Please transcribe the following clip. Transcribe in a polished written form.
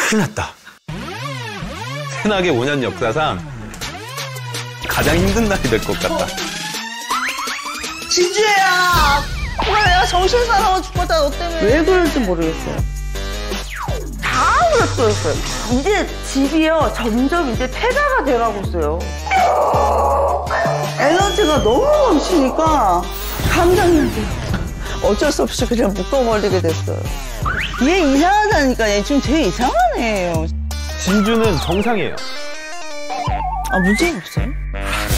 큰일 났다. 새나게 5년 역사상 가장 힘든 날이 될 것 같다. 진주야! 정말 내가 정신 사나워 죽겠다, 너 때문에. 왜 그럴지 모르겠어요. 다 그랬어요. 이제 집이요, 점점 이제 폐가가 돼가고 있어요. 에너지가 너무 넘치니까 감당이 어쩔 수 없이 그냥 묶어버리게 됐어요. 얘 이상하다니까. 얘 지금 제일 이상한 애예요. 진주는 정상이에요. 아, 문제 없어요?